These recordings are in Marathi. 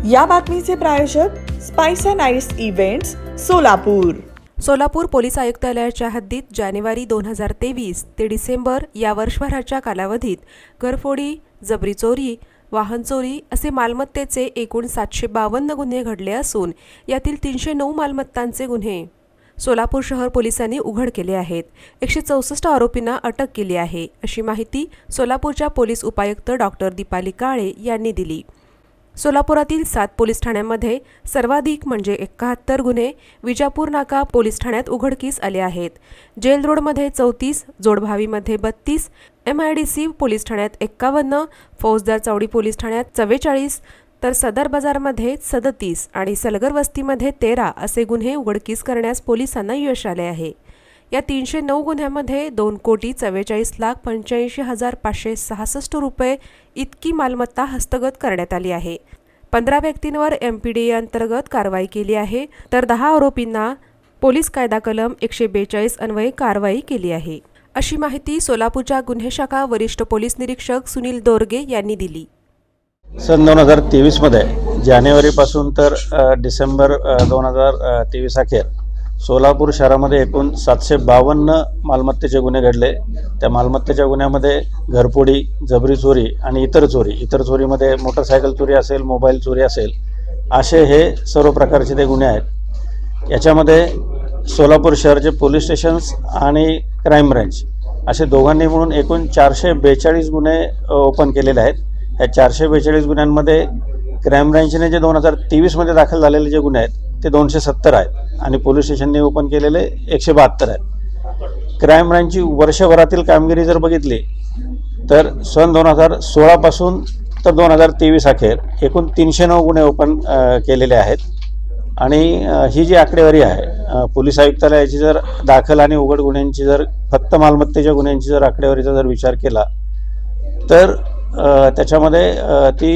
या बातमीचे प्रायोजक spice and ice events Solapur. Solapur police आयुक्तालयाच्या हद्दीत जानेवारी 2023 ते डिसेंबर या वर्षभराच्या कालावधीत घरफोडी, जबरी चोरी, वाहन चोरी असे मालमत्तेचे एकूण 752 गुन्हे घडले असून यातील 309 मालमत्तांचे गुन्हे सोलापूर शहर पोलिसांनी उघड केले आहेत। 164 आरोपींना अटक केली आहे, अशी माहिती सोलापूरच्या पोलीस उपायुक्त डॉक्टर दीपाली काळे यांनी दिली। सोलापुरातील 7 पोलीस ठाण्यांमध्ये सर्वाधिक म्हणजे 71 गुन्हे विजापूर नाका पोलीस ठाण्यात उघडकीस आले आहेत। जेल रोडमध्ये 34, जोडभावीमध्ये 32, MIDC पोलीस ठाण्यात 51, फौजदार चौडी पोलीस ठाण्यात 44, तर सदर बाजारमध्ये 37 आणि सलगर वस्तीमध्ये 13 असे गुन्हे उघडकीस करण्यास पोलिसांना यश आले आहे। या 309 गुन्ह्यांमध्ये 2,44,85,566 रुपये इतकी मालमत्ता हस्तगत करण्यात आली आहे। 15 व्यक्तींवर MPDA अंतर्गत कारवाई केली आहे, तर 10 आरोपींना पोलीस कायदा कलम 142 अन्वये कारवाई केली आहे, अशी माहिती सोलापूरच्या गुन्हे शाखा वरिष्ठ पोलीस निरीक्षक सुनील दोरगे यांनी दिली। सन 2023 मध्ये जानेवारीपासून तर डिसेंबर 2023 अखेर सोलापूर शहरामध्ये एकूण 752 मालमत्तेचे गुन्हे घडले। त्या मालमत्तेच्या गुन्ह्यामध्ये घरफोडी, जबरी चोरी आणि इतर चोरीमध्ये मोटरसायकल चोरी असेल, मोबाईल चोरी असेल, असे हे सर्व प्रकारचे ते गुन्हे आहेत। याच्यामध्ये सोलापूर शहरचे पोलीस स्टेशन्स आणि क्राईम ब्रँच असे दोघांनी मिळून एकूण 442 गुन्हे ओपन केलेले आहेत। या 442 गुन्ह्यांमध्ये क्राईम ब्रँचने जे 2023 मध्ये दाखल झालेले जे गुन्हे आहेत ते 270 आहेत आणि पोलीस स्टेशनने ओपन केलेले 172 आहेत। क्राईम ब्रँचची वर्षभरातील कामगिरी जर बघितली तर सन 2016 पासून तर 2023 अखेर एकूण 309 गुन्हे ओपन केलेले आहेत। आणि ही जी आकडेवारी आहे पोलीस आयुक्तालयाची जर दाखल आणि उघड गुन्ह्यांची जर फक्त मालमत्तेच्या गुन्ह्यांची जर आकडेवारीचा जर विचार केला तर त्याच्यामध्ये ती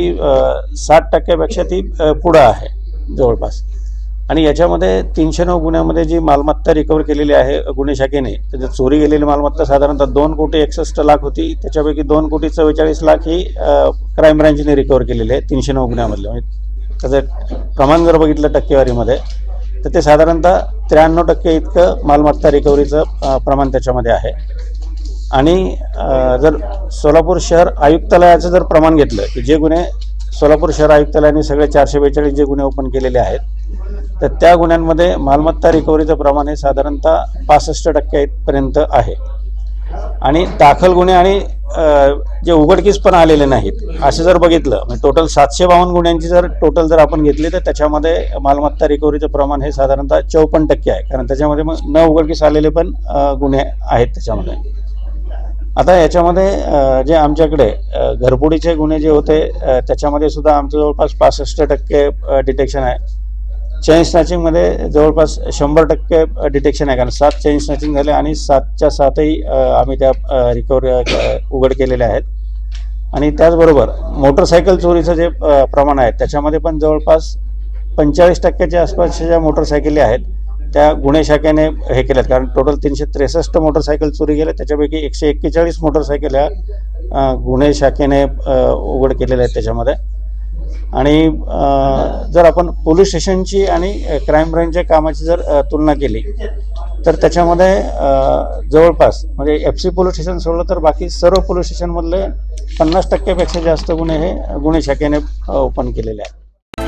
60% ती पुढं आहे जवळपास। आणि याच्यामध्ये 309 गुन्ह्यामध्ये जी मालमत्ता रिकवर केलेली आहे गुन्हे शाखेने, त्याच्यात चोरी गेलेली मालमत्ता साधारणतः 2,61,00,000 होती। त्याच्यापैकी 2,44,00,000 ही क्राईम ब्रँचने रिकवर केलेली आहे 309 गुन्ह्यामधले। म्हणजे त्याचं प्रमाण जर बघितलं टक्केवारीमध्ये तर ते साधारणतः 93% इतकं मालमत्ता रिकव्हरीचं प्रमाण त्याच्यामध्ये आहे। आणि जर सोलापूर शहर आयुक्तालयाचं जर प्रमाण घेतलं की जे गुन्हे सोलापूर शहर आयुक्तालयाने सगळे 442 जे गुन्हे ओपन केलेले आहेत तर त्या गुन्ह्यांमध्ये मालमत्ता रिकव्हरीचं प्रमाण हे साधारणतः 65% पर्यंत आहे। आणि दाखल गुन्हे आणि जे उघडकीस पण आलेले नाहीत असे जर बघितलं म्हणजे टोटल 752 गुन्ह्यांची जर टोटल जर आपण घेतली तर त्याच्यामध्ये मालमत्ता रिकव्हरीचं प्रमाण हे साधारणतः 54% आहे, कारण त्याच्यामध्ये मग न उघडकीस आलेले पण गुन्हे आहेत त्याच्यामध्ये। आता याच्यामध्ये जे आमच्याकडे घरफोडीचे गुन्हे जे होते त्याच्यामध्ये सुद्धा आमचं जवळपास 65% डिटेक्शन आहे। चेन स्नॅचिंगमध्ये जवळपास 100% डिटेक्शन आहे, कारण 7 चेन स्नॅचिंग झाले आणि 7च्या 7ही आम्ही त्या रिकव्हरी उघड केलेल्या आहेत। आणि त्याचबरोबर मोटरसायकल चोरीचं जे प्रमाण आहे त्याच्यामध्ये पण जवळपास 45%च्या आसपासच्या ज्या मोटरसायकली आहेत त्या गुन्हे शाखेने हे केल्यात, कारण टोटल 363 मोटरसायकल चोरी गेले, त्याच्यापैकी 141 मोटरसायकल ह्या गुन्हे शाखेने उघड केलेल्या आहेत त्याच्यामध्ये। आणि जर आपण पोलीस स्टेशनची आणि क्राईम ब्रँचच्या कामाची जर तुलना केली तर त्याच्यामध्ये जवळपास म्हणजे FC पोलीस स्टेशन सोडलं तर बाकी सर्व पोलीस स्टेशनमधले 50%पेक्षा जास्त गुन्हे हे गुन्हे शाखेने ओपन केलेले आहेत।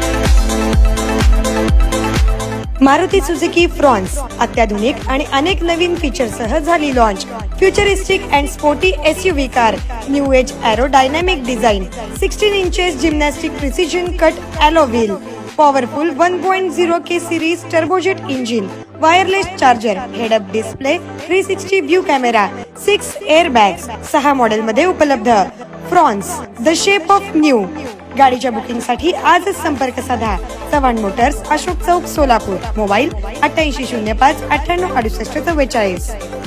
मारुती सुझुकी फ्रॉन्स अत्याधुनिक आणि अनेक नवीन फीचरसह झाली launch. Futuristic and sporty SUV car, new age aerodynamic design, 16 inches gymnastic precision cut alloy wheel, powerful 1.0K series turbojet engine, wireless charger, head up display, 360 view camera, 6 airbags, 6 model मध्ये उपलब्ध। Fronx the shape of new. गाडीच्या बुकिंगसाठी आजच संपर्क साधा। चव्हाण मोटर्स, अशोक चौक, सोलापूर। मोबाईल 8805 98 68 44।